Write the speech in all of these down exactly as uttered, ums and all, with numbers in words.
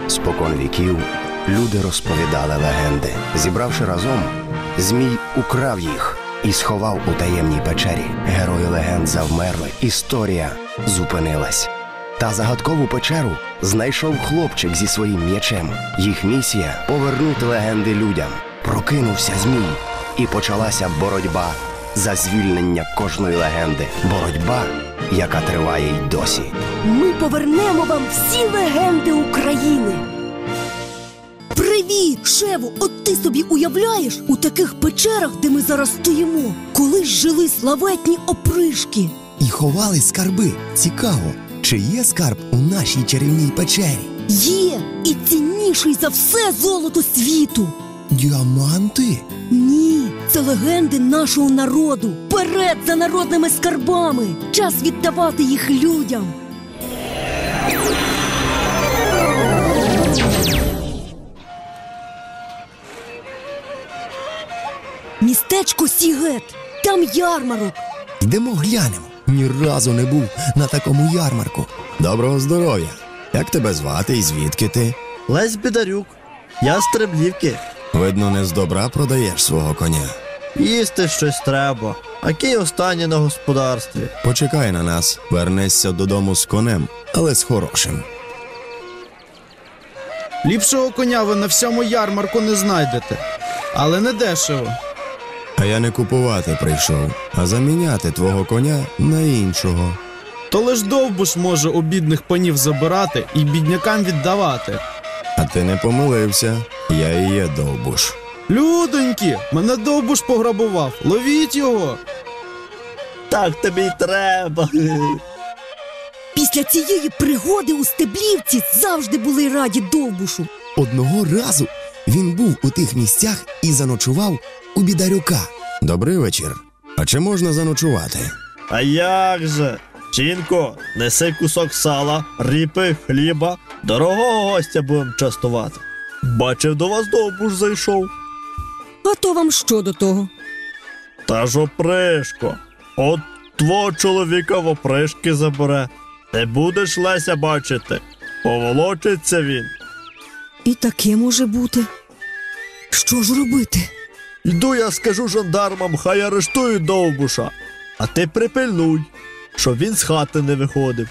Спокон віків люди розповідали легенди. Зібравши разом, Змій украв їх і сховав у таємній печері. Герої легенд завмерли, історія зупинилась. Та загадкову печеру знайшов хлопчик зі своїм м'ячем. Їх місія – повернути легенди людям. Прокинувся Змій, і почалася боротьба за звільнення кожної легенди. Боротьба, яка триває й досі. Ми повернемо вам всі легенди України. Привіт, Шево! От ти собі уявляєш, у таких печерах, де ми зараз стоїмо, колись жили славетні опришки. І ховали скарби. Цікаво, чи є скарб у нашій чарівній печері? Є! І цінніший за все золото світу. Діаманти? Ні, це легенди нашого народу. Вперед за народними скарбами! Час віддавати їх людям. Містечко Сігет. Там ярмарок. Йдемо глянемо. Ні разу не був на такому ярмарку. Доброго здоров'я. Як тебе звати і звідки ти? Лесь Бідарюк. Я з Треблівки. Видно, не з добра продаєш свого коня. Їсти щось треба. А кий останній на господарстві. Почекай на нас, вернешся додому з конем, але з хорошим. Ліпшого коня ви на всьому ярмарку не знайдете. Але не дешево. А я не купувати прийшов, а заміняти твого коня на іншого. То лиш Довбуш може у бідних панів забирати і біднякам віддавати. А ти не помилився, я і є Довбуш. Людоньки, мене Довбуш пограбував, ловіть його! Так тобі й треба. Після цієї пригоди у Стеблівці завжди були раді Довбушу. Одного разу він був у тих місцях і заночував у Бідарюка. Добрий вечір. А чи можна заночувати? А як же? Жінко, неси кусок сала, ріпи, хліба. Дорогого гостя будемо частувати. Бачив, до вас Довбуш зайшов. А то вам що до того? Та ж опришко. От твого чоловіка в опришки забере. Не будеш Леся бачити. Поволочиться він. І таке може бути. Що ж робити? Йду я скажу жандармам, хай арештують Довбуша. А ти припильнуй, щоб він з хати не виходив.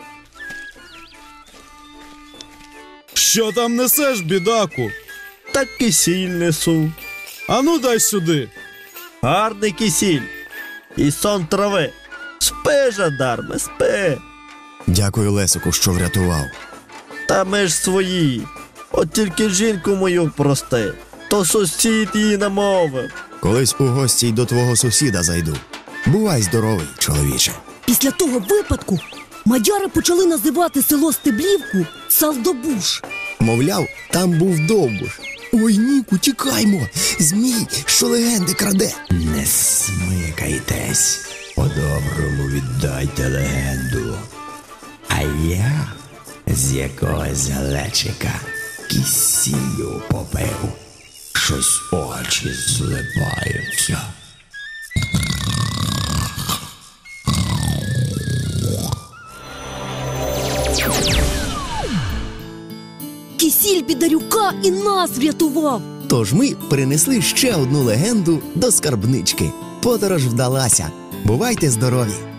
Що там несеш, бідаку? Так кисіль несу. Ану дай сюди. Гарний кисіль. І сон трави. Спи, жандарме, спи. Дякую Лесику, що врятував. Та ми ж свої. От тільки жінку мою прости. То сусід її намовив. Колись у гості й до твого сусіда зайду. Бувай здоровий, чоловіче. Після того випадку мадяри почали називати село Стеблівку Салдобуш. Мовляв, там був Довбуш. Ой, Ніку, тікаймо! Змій, що легенди краде. Не смикайтесь, по-доброму віддайте легенду. А я з якогось глечика кисіллю попив. Щось очі злипаються. Кисіль Бідарюка і нас врятував. Тож ми принесли ще одну легенду до скарбнички. Подорож вдалася. Бувайте здорові!